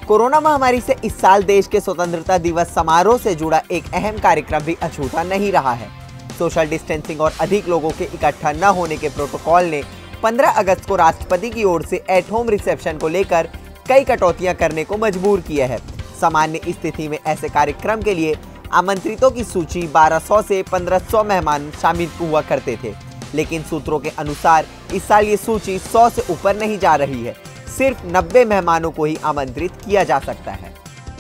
Corona महामारी से इस साल देश के स्वतंत्रता दिवस समारोह से जुड़ा एक अहम कार्यक्रम भी अछूता नहीं रहा है। सोशल डिस्टेंसिंग और अधिक लोगों के इकट्ठा न होने के प्रोटोकॉल ने 15 अगस्त को राष्ट्रपति की ओर से एट होम रिसेप्शन को लेकर कई कटौतियां करने को मजबूर किया है। सामान्य स्थिति में ऐसे कार्यक्रम के लिए आमंत्रितों की सूची 1200 से 1500 मेहमान शामिल हुआ करते थे, लेकिन सूत्रों के अनुसार इस साल ये सूची 100 से ऊपर नहीं जा रही है। सिर्फ 90 मेहमानों को ही आमंत्रित किया जा सकता है।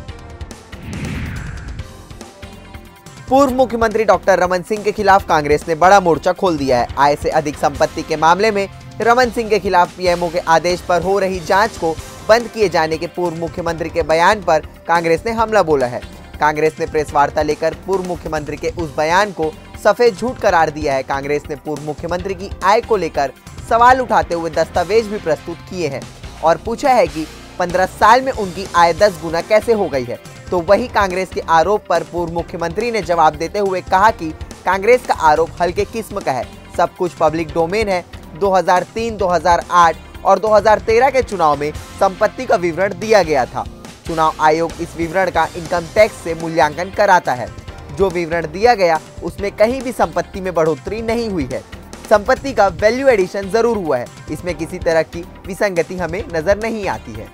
पूर्व मुख्यमंत्री डॉक्टर रमन सिंह के खिलाफ कांग्रेस ने बड़ा मोर्चा खोल दिया है। आय से अधिक संपत्ति के मामले में रमन सिंह के खिलाफ पीएमओ के आदेश पर हो रही जांच को बंद किए जाने के पूर्व मुख्यमंत्री के बयान पर कांग्रेस ने हमला बोला है। कांग्रेस ने प्रेस वार्ता लेकर पूर्व मुख्यमंत्री के उस बयान को सफेद झूठ करार दिया है। कांग्रेस ने पूर्व मुख्यमंत्री की आय को लेकर सवाल उठाते हुए दस्तावेज भी प्रस्तुत किए हैं और पूछा है कि 15 साल में उनकी आय 10 गुना कैसे हो गई है। तो वही कांग्रेस के आरोप पर पूर्व मुख्यमंत्री ने जवाब देते हुए कहा कि कांग्रेस का आरोप हल्के किस्म का है, सब कुछ पब्लिक डोमेन है। 2003, 2008 और 2013 के चुनाव में संपत्ति का विवरण दिया गया था। चुनाव आयोग इस विवरण का इनकम टैक्स से मूल्यांकन कराता है। जो विवरण दिया गया उसमें कहीं भी संपत्ति में बढ़ोतरी नहीं हुई है। संपत्ति का वैल्यू एडिशन जरूर हुआ है, इसमें किसी तरह की विसंगति हमें नजर नहीं आती है।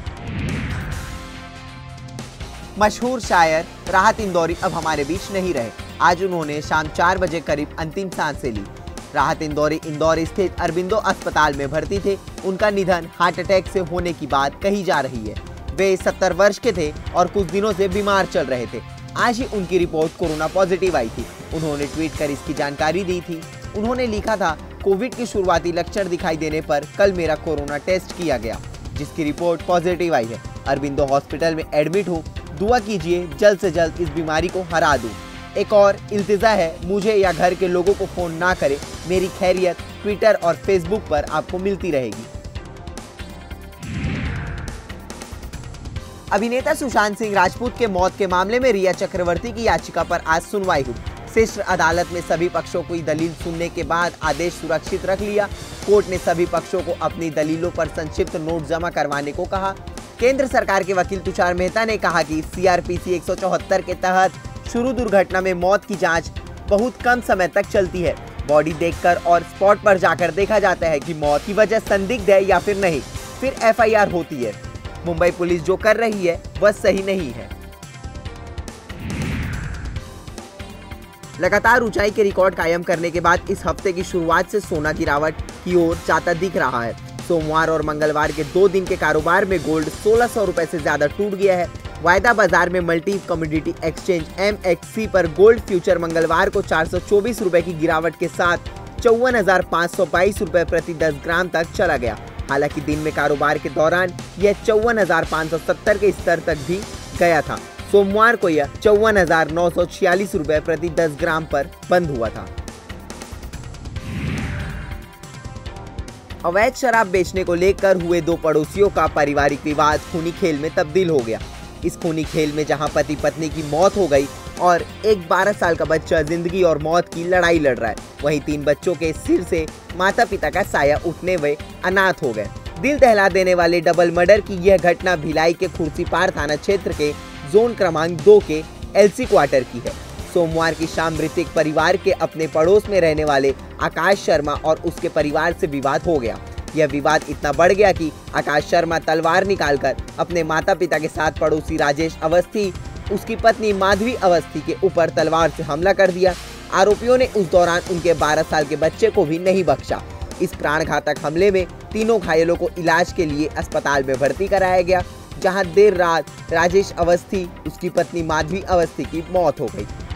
मशहूर शायर राहत इंदौरी अब हमारे बीच नहीं रहे। आज उन्होंने शाम 4 बजे करीब अंतिम सांसें ली। राहत इंदौरी इंदौर स्थित अरबिंदो अस्पताल में भर्ती थे। उनका निधन हार्ट अटैक से होने की बात कही जा रही है। वे 70 वर्ष के थे और कुछ दिनों से बीमार चल रहे थे। आज ही उनकी रिपोर्ट कोरोना पॉजिटिव आई थी। उन्होंने ट्वीट कर इसकी जानकारी दी थी। उन्होंने लिखा था, कोविड के शुरुआती लक्षण दिखाई देने पर कल मेरा कोरोना टेस्ट किया गया, जिसकी रिपोर्ट पॉजिटिव आई है। अरबिंदो हॉस्पिटल में एडमिट हूँ। दुआ कीजिए जल्द से जल्द इस बीमारी को हरा दूं। एक और इल्तिजा है, मुझे या घर के लोगों को फोन ना करें। मेरी खैरियत ट्विटर और फेसबुक पर आपको मिलती रहेगी। अभिनेता सुशांत सिंह राजपूत के मौत के मामले में रिया चक्रवर्ती की याचिका पर आज सुनवाई हुई। शीर्ष अदालत में सभी पक्षों की दलील सुनने के बाद आदेश सुरक्षित रख लिया। कोर्ट ने सभी पक्षों को अपनी दलीलों पर संक्षिप्त नोट जमा करवाने को कहा। केंद्र सरकार के वकील तुषार मेहता ने कहा कि सीआरपीसी 174 के तहत शुरू दुर्घटना में मौत की जांच बहुत कम समय तक चलती है। बॉडी देखकर और स्पॉट पर जाकर देखा जाता है कि मौत की वजह संदिग्ध है या फिर नहीं, फिर एफआईआर होती है। मुंबई पुलिस जो कर रही है वह सही नहीं है। लगातार ऊंचाई के रिकॉर्ड कायम करने के बाद इस हफ्ते की शुरुआत से सोना गिरावट की ओर जाता दिख रहा है। सोमवार और मंगलवार के 2 दिन के कारोबार में गोल्ड 1600 रुपए से ज्यादा टूट गया है। वायदा बाजार में मल्टी कमोडिटी एक्सचेंज MXC पर गोल्ड फ्यूचर मंगलवार को 424 रुपए की गिरावट के साथ 54,522 रुपए प्रति 10 ग्राम तक चला गया। हालांकि दिन में कारोबार के दौरान यह 54,570 के स्तर तक भी गया था। सोमवार को यह 54,946 रुपए प्रति 10 ग्राम पर बंद हुआ था। अवैध शराब बेचने को लेकर हुए 2 पड़ोसियों का पारिवारिक विवाद खूनी खेल में तब्दील हो गया। इस खूनी खेल में जहां पति पत्नी की मौत हो गई और एक 12 साल का बच्चा जिंदगी और मौत की लड़ाई लड़ रहा है, वहीं 3 बच्चों के सिर से माता पिता का साया उठने वे अनाथ हो गए। दिल दहला देने वाले डबल मर्डर की यह घटना भिलाई के खुर्सीपार थाना क्षेत्र के जोन क्रमांक 2 के LC क्वार्टर की है। सोमवार की शाम मृतक परिवार के अपने पड़ोस में रहने वाले आकाश शर्मा और उसके परिवार से विवाद हो गया। यह विवाद इतना बढ़ गया कि आकाश शर्मा तलवार निकालकर अपने माता पिता के साथ पड़ोसी राजेश अवस्थी, उसकी पत्नी माधवी अवस्थी के ऊपर तलवार से हमला कर दिया। आरोपियों ने उस दौरान उनके 12 साल के बच्चे को भी नहीं बख्शा। इस प्राणघातक हमले में तीनों घायलों को इलाज के लिए अस्पताल में भर्ती कराया गया, जहां देर रात राजेश अवस्थी, उसकी पत्नी माधवी अवस्थी की मौत हो गई।